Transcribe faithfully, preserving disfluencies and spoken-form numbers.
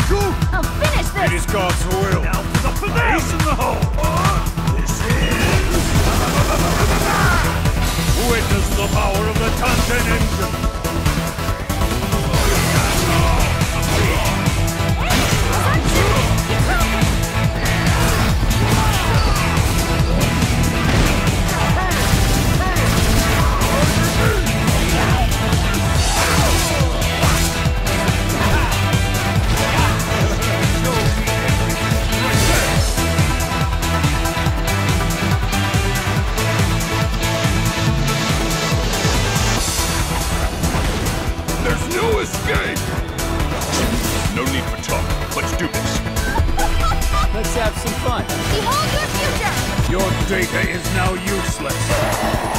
I'll finish this! It is God's will. Now for the finale! Ace in the hole! This is... Witness the power of the Tantan engine. There's no escape! No need for talk. Let's do this. Let's have some fun. Behold your future! Your data is now useless.